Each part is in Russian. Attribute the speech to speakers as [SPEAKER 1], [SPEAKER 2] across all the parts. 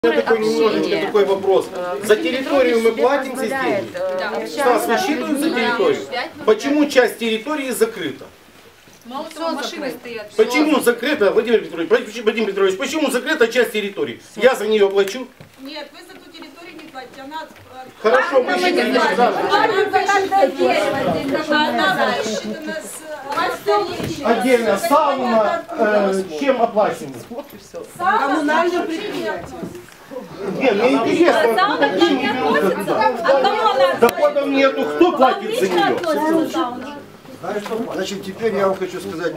[SPEAKER 1] У меня такой немножечко такой вопрос. За территорию мы платим здесь деньги? Нас высчитывают за территорию? Почему часть территории закрыта?
[SPEAKER 2] Машины стоят.
[SPEAKER 1] Почему закрыта, Владимир Петрович, почему закрыта часть территории? Я за нее плачу?
[SPEAKER 2] Нет, вы за ту территорию не платите, она...
[SPEAKER 1] Хорошо, мы считаем.
[SPEAKER 2] Она высчитана с...
[SPEAKER 1] Отдельно сауна, чем оплачиваем?
[SPEAKER 2] Коммунальное предприятие.
[SPEAKER 1] Нет, мне интересно,
[SPEAKER 3] Сауна к нам не относится? А кому она?
[SPEAKER 1] доходов нету, кто платит за нее?
[SPEAKER 4] Значит, теперь я вам хочу сказать,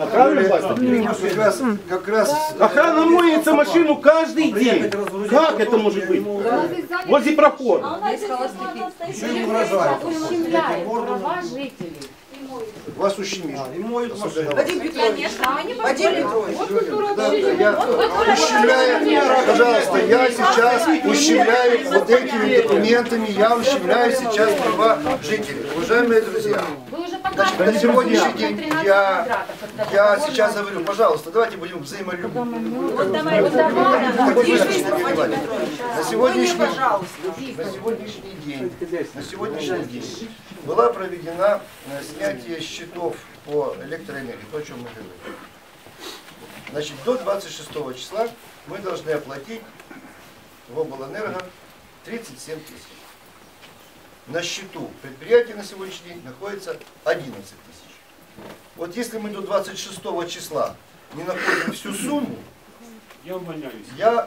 [SPEAKER 4] как раз
[SPEAKER 1] Охрана моется машину каждый день. Как это может быть? Возле прохода.
[SPEAKER 4] еще не выражают.
[SPEAKER 3] Права жителей.
[SPEAKER 4] Вас ущемишь.
[SPEAKER 2] Вадим Петрович,
[SPEAKER 4] Ущемляю, пожалуйста, я сейчас ущемляю вот этими документами, я ущемляю сейчас права жителей. Уважаемые друзья, значит, на сегодняшний день я сейчас говорю, пожалуйста, давайте будем взаимолюбивы. На сегодняшний день была проведена снятие счетов по электроэнергии, то, о чем мы говорим. Значит, до 26 числа мы должны оплатить в облэнерго 37 тысяч. На счету предприятия на сегодняшний день находится 11 тысяч. Вот если мы до 26 числа не находим всю сумму,
[SPEAKER 5] я увольняюсь.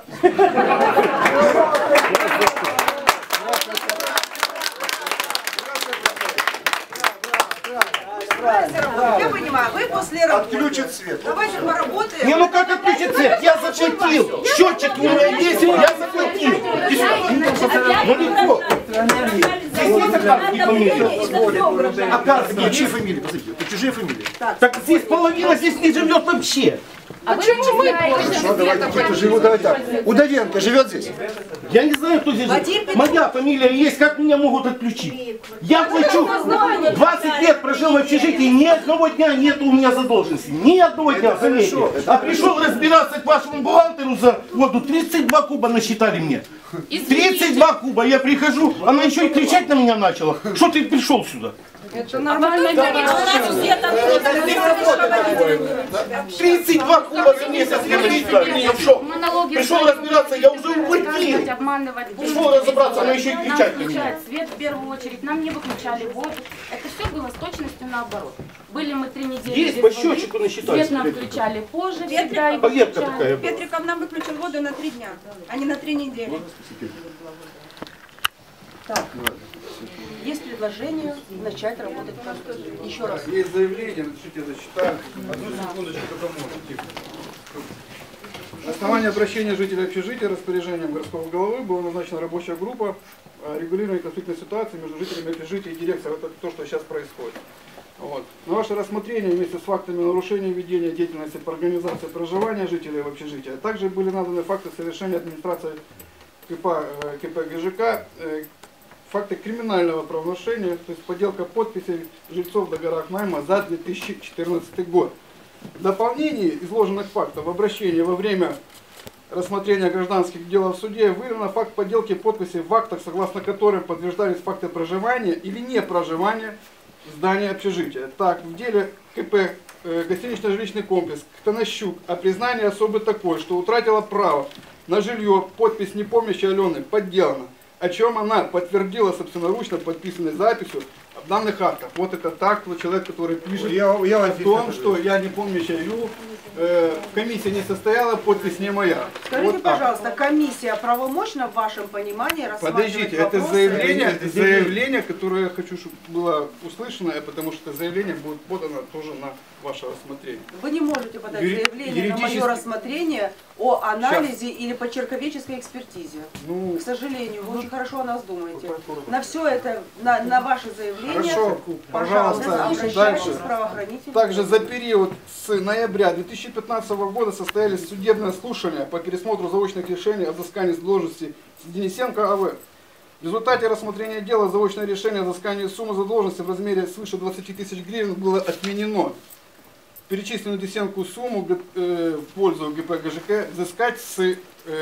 [SPEAKER 2] Я понимаю, вы после работы.
[SPEAKER 4] Отключат свет.
[SPEAKER 2] Давайте поработаем.
[SPEAKER 1] Не, ну как отключить свет? Я заплатил. Счетчик у меня есть, я заплатил. Ну легко. Здесь есть оказывается фамилия? Оказывается,
[SPEAKER 4] Чьи фамилии? Посмотрите, это чужие фамилии.
[SPEAKER 1] так здесь половина здесь не живет вообще.
[SPEAKER 3] Почему мы
[SPEAKER 4] Хорошо, давайте кто-то живут, давай так. Удовенко живет здесь?
[SPEAKER 1] Я не знаю, кто здесь живет. Моя фамилия есть, как меня могут отключить? Я плачу. 20 лет прожил в общежитии, ни одного дня нету у меня задолженности. Ни одного дня, заметьте. А пришел разбираться к вашему бухгалтеру за воду. 32 куба насчитали мне. 32 куба, я прихожу, она еще и кричать на меня начала. Что ты пришел сюда?
[SPEAKER 2] Это нормально.
[SPEAKER 1] 32 куба за месяц говорит, я в шок. Пришел разбираться, я уже уплатил. Пришел разобраться, она еще и кричать на меня.
[SPEAKER 3] Свет в первую очередь, нам не выключали воду. Это все было с точностью наоборот. Были мы 3 недели
[SPEAKER 1] Есть
[SPEAKER 3] без
[SPEAKER 1] по
[SPEAKER 3] воды.
[SPEAKER 1] счетчику насчитали.
[SPEAKER 3] Свет нам включали позже, всегда и
[SPEAKER 1] Поверка
[SPEAKER 3] выключали.
[SPEAKER 1] такая была.
[SPEAKER 2] Петриков нам выключил воду на 3 дня, а не на 3 недели.
[SPEAKER 6] Так, есть предложение начать работать. Еще раз.
[SPEAKER 5] Есть заявление, разрешите, я зачитаю. Одну секундочку, только можно. Тихо. На основании обращения жителей общежития распоряжением городского головы была назначена рабочая группа регулирования конфликтной ситуации между жителями общежития и дирекцией. Это то, что сейчас происходит. Вот. На ваше рассмотрение вместе с фактами нарушения ведения деятельности по организации проживания жителей в общежитии, а также были наданы факты совершения администрации КП ГЖК, факты криминального правонарушения, то есть подделка подписей жильцов в договорах найма за 2014 год. В дополнение изложенных фактов в обращении во время рассмотрения гражданских дел в суде выявлен факт подделки подписей в актах, согласно которым подтверждались факты проживания или не проживания в здании общежития. Так, в деле КП гостинично-жилищный комплекс Ктанащук о признании особы такой, что утратила право на жилье, подпись непомнящей Алены подделана, о чем она подтвердила собственноручно подписанной записью в данных актах. Вот это так, вот человек, который пишет о том, что я не помнящая Ю, комиссия не состояла, подпись не моя.
[SPEAKER 6] Скажите,
[SPEAKER 5] Вот так.
[SPEAKER 6] пожалуйста, комиссия правомочна в вашем понимании рассматривать
[SPEAKER 5] Подождите, это
[SPEAKER 6] вопросы?
[SPEAKER 5] заявление, которое я хочу, чтобы было услышано, потому что заявление будет подано тоже на ваше рассмотрение.
[SPEAKER 6] Вы не можете подать заявление на
[SPEAKER 5] юридически-
[SPEAKER 6] мое рассмотрение о анализе или по черковеческой экспертизе.
[SPEAKER 5] Ну,
[SPEAKER 6] К сожалению, вы очень хорошо о нас думаете.
[SPEAKER 5] прокурор.
[SPEAKER 6] На все это, на ваше заявление,
[SPEAKER 5] Хорошо,
[SPEAKER 6] пожалуйста,
[SPEAKER 5] пожалуйста,
[SPEAKER 6] обращайтесь
[SPEAKER 5] дальше.
[SPEAKER 6] в правоохранительные.
[SPEAKER 5] Также за период с ноября 2015 года состоялись судебные слушания по пересмотру заочных решений о взыскании с должности Денисенко АВ. В результате рассмотрения дела заочное решение о взыскании суммы задолженности в размере свыше 20 тысяч гривен было отменено. Перечисленную Денисенку сумму в пользу ГП ГЖК взыскать с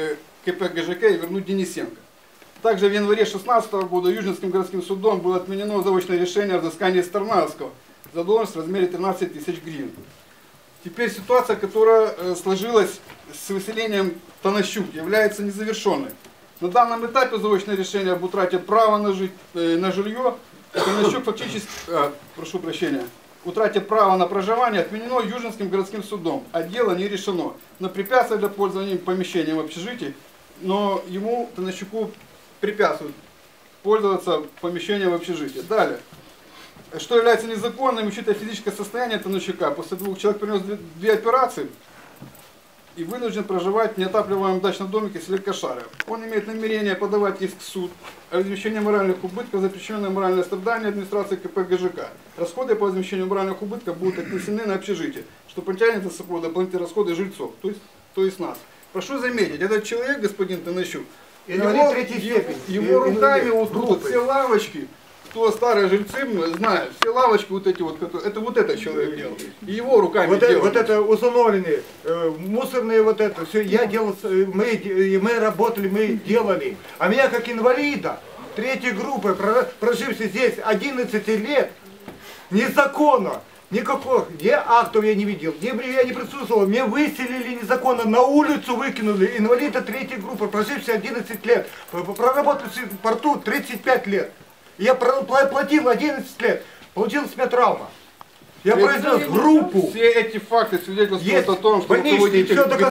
[SPEAKER 5] КП ГЖК и вернуть Денисенко. Также в январе 2016 года Южнинским городским судом было отменено заочное решение о взыскании с Тарнавского задолженность в размере 13 тысяч гривен. Теперь ситуация, которая сложилась с выселением Танащук, является незавершенной. На данном этапе заочное решение об утрате права на жилье Танащук фактически, прошу прощения, утрате права на проживание отменено Южнинским городским судом, а дело не решено. Но препятствие для пользования помещением в общежитии, но ему, Танащуку, препятствует пользоваться помещением в общежитии. Далее. Что является незаконным, учитывая физическое состояние Танащука, после 2 человек принес 2 операции и вынужден проживать в неотапливаемом дачном домике в селе Кошарево. Он имеет намерение подавать иск в суд о возмещении моральных убытков за причиненное моральное страдание администрации КП ГЖК. Расходы по возмещению моральных убытков будут отнесены на общежитие, что потянет за собой дополнительные расходы жильцов, то есть нас. Прошу заметить, этот человек, господин Танащук, его руками вот тут все лавочки, кто старые жильцы знают, все лавочки вот эти вот, это вот этот человек делал. И его руками делал.
[SPEAKER 7] Вот это установленные, мусорные вот это, все, я делал, мы работали, мы делали. А меня как инвалида, 3-й группы, проживший здесь 11 лет, незаконно, никаких, ни актов я не видел, я не присутствовал, меня выселили незаконно, на улицу выкинули, инвалида 3-й группы, проживший 11 лет, проработал в порту 35 лет. Я платил 11 лет, получилась у меня травма. Я произвел группу.
[SPEAKER 5] Все эти факты свидетельствуют о том, что
[SPEAKER 7] больничный,
[SPEAKER 5] руководитель